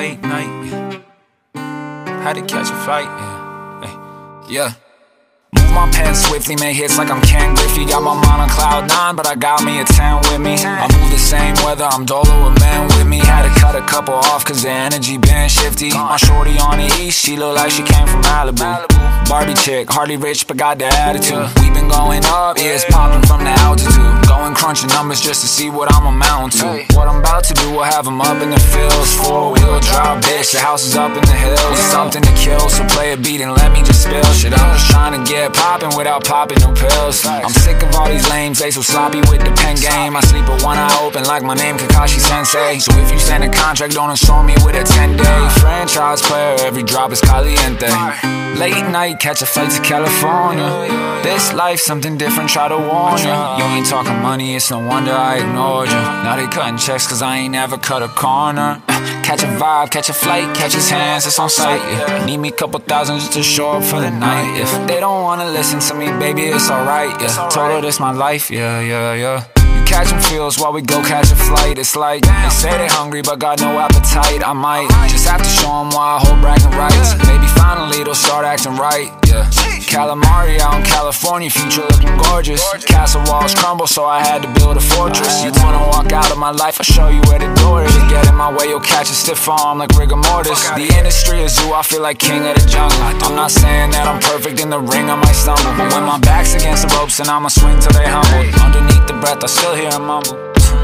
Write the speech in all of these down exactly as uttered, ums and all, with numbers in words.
late night, yeah. Had to catch a flight, yeah. Hey, yeah. Move my pen swiftly, make hits like I'm Ken Griffey. Got my mind on cloud nine, but I got me a ten with me. I move the same whether I'm dolo or men with me. Had to cut a couple off cause the energy been shifty. My shorty on the east, she look like she came from Malibu. Barbie chick, hardly rich but got the attitude. We been going up, yeah, it's popping from the altitude. Going crunching numbers just to see what I'm amounting to. What I'm about to do will have them up in the fields. Four wheel drive, bitch, the house is up in the hills. Something to kill, so play a beat and let me just spill shit. I'm just trying to get popping without popping no pills. I'm sick of all these lames, they so sloppy with the pen game. I sleep with one eye open like my name Kakashi Sensei. So if you send a contract, don't install me with a ten day franchise player, every drop is caliente. Late night, catch a flight to California. This life, something different, try to warn you. You ain't talking money, it's no wonder I ignored you. Now they cutting checks cause I ain't never cut a corner. Catch a vibe, catch a flight, catch his hands, it's on sight, yeah. Need me a couple thousand just to show up for the night. If they don't wanna listen to me, baby, it's alright, yeah. Told her this my life, yeah, yeah, yeah. Catching feels while we go catch a flight. It's like they say they hungry but got no appetite. I might just have to show them why I hold bragging rights. Maybe finally they'll start acting right, yeah. Calamari out in California, future looking gorgeous. Castle walls crumble so I had to build a fortress. You wanna walk out of my life, I'll show you where the door is. You get in my way, you'll catch a stiff arm like rigor mortis. The industry is zoo, I feel like king of the jungle. I'm not saying that I'm perfect in the ring, I might stumble. But when my back's against the ropes, then I'ma swing till they humble. Underneath the breath, I still hear him mumble.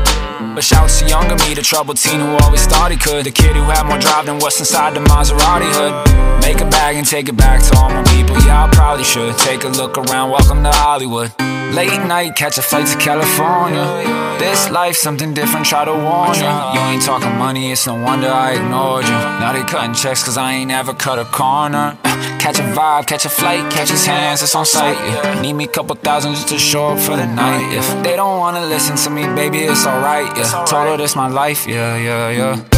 But shouts to younger me, the troubled teen who always thought he could. The kid who had more drive than what's inside the Maserati hood. Make a bag and take it back to all my people, yeah, I probably should. Take a look around, welcome to Hollywood. Late night, catch a flight to California. This life, something different, try to warn you. You ain't talking money, it's no wonder I ignored you. Now they cutting checks cause I ain't never cut a corner. Catch a vibe, catch a flight, catch his hands, it's on sight, yeah. Need me a couple thousand just to show up for the night. If they don't wanna listen to me, baby, it's alright, yeah. Told her this my life, yeah, yeah, yeah.